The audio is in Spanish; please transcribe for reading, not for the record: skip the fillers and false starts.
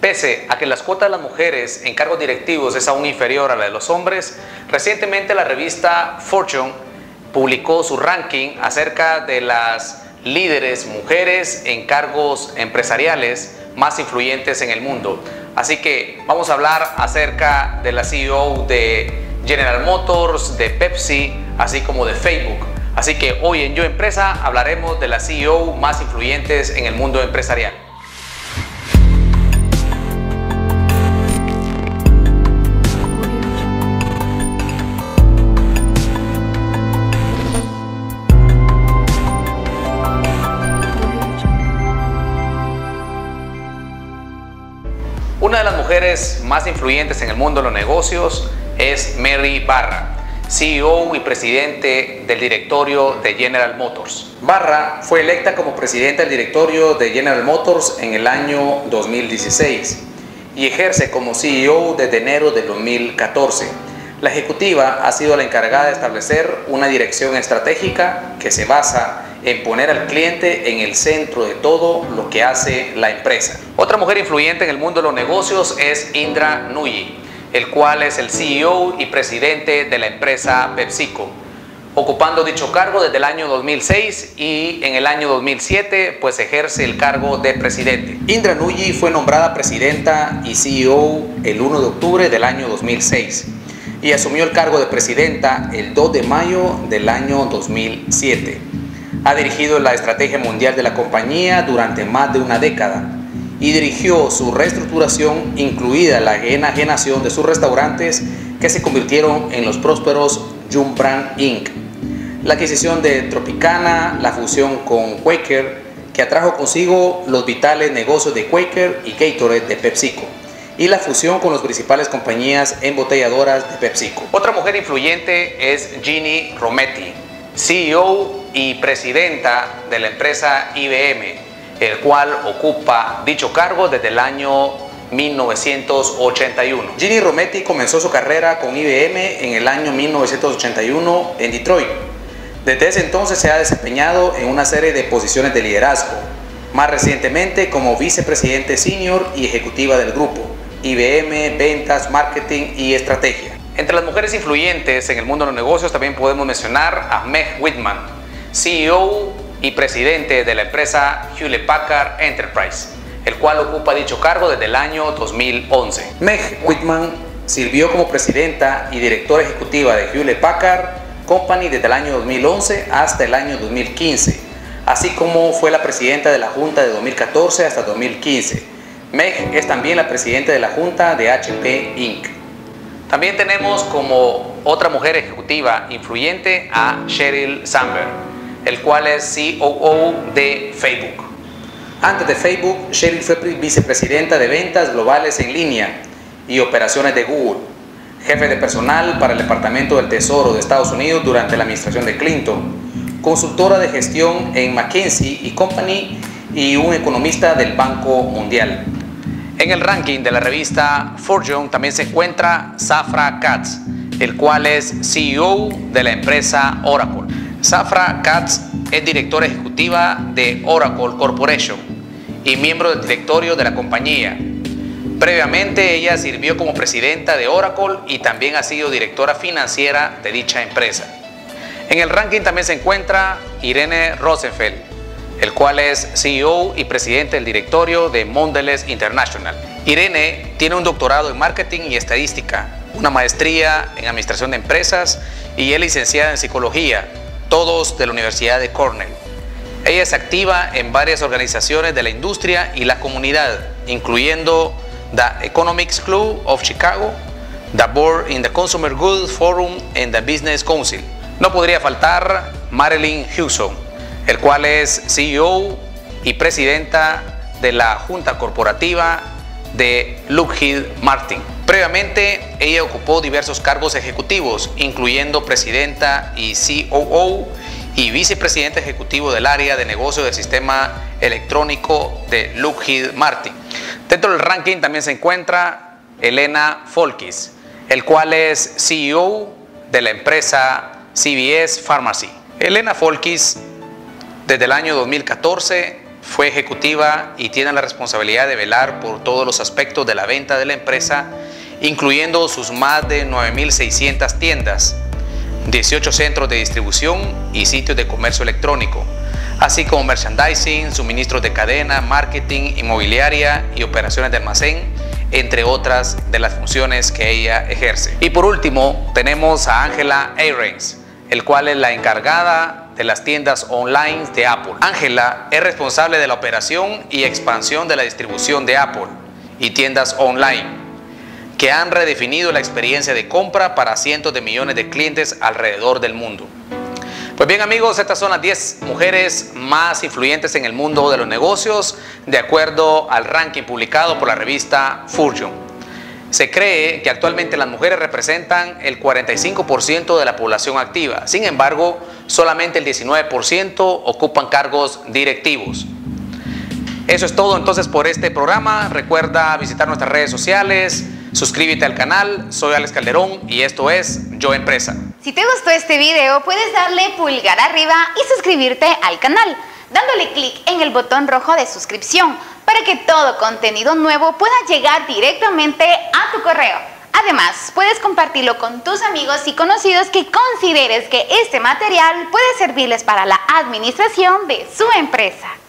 Pese a que las cuotas de las mujeres en cargos directivos es aún inferior a la de los hombres, recientemente la revista Fortune publicó su ranking acerca de las líderes mujeres en cargos empresariales más influyentes en el mundo. Así que vamos a hablar acerca de la CEO de General Motors, de Pepsi, así como de Facebook. Así que hoy en Yo Empresa hablaremos de las CEO más influyentes en el mundo empresarial. Una de las mujeres más influyentes en el mundo de los negocios es Mary Barra, CEO y presidente del directorio de General Motors. Barra fue electa como presidenta del directorio de General Motors en el año 2016 y ejerce como CEO desde enero de 2014. La ejecutiva ha sido la encargada de establecer una dirección estratégica que se basa en poner al cliente en el centro de todo lo que hace la empresa. Otra mujer influyente en el mundo de los negocios es Indra Nooyi, el cual es el CEO y presidente de la empresa PepsiCo, ocupando dicho cargo desde el año 2006 y en el año 2007 pues ejerce el cargo de presidente. Indra Nooyi fue nombrada presidenta y CEO el 1 de octubre del año 2006 y asumió el cargo de presidenta el 2 de mayo del año 2007. Ha dirigido la estrategia mundial de la compañía durante más de una década y dirigió su reestructuración, incluida la enajenación de sus restaurantes que se convirtieron en los prósperos Yum! Brands Inc., la adquisición de Tropicana, la fusión con Quaker, que atrajo consigo los vitales negocios de Quaker y Gatorade de PepsiCo, y la fusión con las principales compañías embotelladoras de PepsiCo. Otra mujer influyente es Ginni Rometty, CEO y presidenta de la empresa IBM, el cual ocupa dicho cargo desde el año 1981. Ginni Rometty comenzó su carrera con IBM en el año 1981 en Detroit. Desde ese entonces se ha desempeñado en una serie de posiciones de liderazgo, más recientemente como vicepresidente senior y ejecutiva del grupo, IBM, ventas, marketing y estrategia. Entre las mujeres influyentes en el mundo de los negocios también podemos mencionar a Meg Whitman, CEO y presidente de la empresa Hewlett Packard Enterprise, el cual ocupa dicho cargo desde el año 2011. Meg Whitman sirvió como presidenta y directora ejecutiva de Hewlett Packard Company desde el año 2011 hasta el año 2015, así como fue la presidenta de la Junta de 2014 hasta 2015. Meg es también la presidenta de la Junta de HP Inc. También tenemos como otra mujer ejecutiva influyente a Sheryl Sandberg, el cual es COO de Facebook. Antes de Facebook, Sheryl fue vicepresidenta de ventas globales en línea y operaciones de Google, jefe de personal para el Departamento del Tesoro de Estados Unidos durante la administración de Clinton, consultora de gestión en McKinsey & Company y un economista del Banco Mundial. En el ranking de la revista Fortune también se encuentra Safra Catz, el cual es CEO de la empresa Oracle. Safra Catz es directora ejecutiva de Oracle Corporation y miembro del directorio de la compañía. Previamente ella sirvió como presidenta de Oracle y también ha sido directora financiera de dicha empresa. En el ranking también se encuentra Irene Rosenfeld, el cual es CEO y presidente del directorio de Mondelez International. Irene tiene un doctorado en marketing y estadística, una maestría en administración de empresas y es licenciada en psicología, todos de la Universidad de Cornell. Ella es activa en varias organizaciones de la industria y la comunidad, incluyendo The Economics Club of Chicago, the Board in the Consumer Goods Forum and the Business Council. No podría faltar Marilyn Hewson, el cual es CEO y presidenta de la Junta Corporativa de Lockheed Martin. Previamente, ella ocupó diversos cargos ejecutivos, incluyendo presidenta y COO y vicepresidente ejecutivo del área de negocio del sistema electrónico de Lockheed Martin. Dentro del ranking también se encuentra Elena Folkis, el cual es CEO de la empresa CVS Pharmacy. Elena Folkis desde el año 2014 fue ejecutiva y tiene la responsabilidad de velar por todos los aspectos de la venta de la empresa, incluyendo sus más de 9.600 tiendas, 18 centros de distribución y sitios de comercio electrónico, así como merchandising, suministros de cadena, marketing, inmobiliaria y operaciones de almacén, entre otras de las funciones que ella ejerce. Y por último, tenemos a Ángela Ahrens, el cual es la encargada de las tiendas online de Apple. Ángela es responsable de la operación y expansión de la distribución de Apple y tiendas online, que han redefinido la experiencia de compra para cientos de millones de clientes alrededor del mundo. Pues bien amigos, estas son las 10 mujeres más influyentes en el mundo de los negocios, de acuerdo al ranking publicado por la revista Fortune. Se cree que actualmente las mujeres representan el 45% de la población activa. Sin embargo, solamente el 19% ocupan cargos directivos. Eso es todo entonces por este programa. Recuerda visitar nuestras redes sociales, suscríbete al canal. Soy Alex Calderón y esto es Yo Empresa. Si te gustó este video, puedes darle pulgar arriba y suscribirte al canal, dándole clic en el botón rojo de suscripción para que todo contenido nuevo pueda llegar directamente a tu correo. Además, puedes compartirlo con tus amigos y conocidos que consideres que este material puede servirles para la administración de su empresa.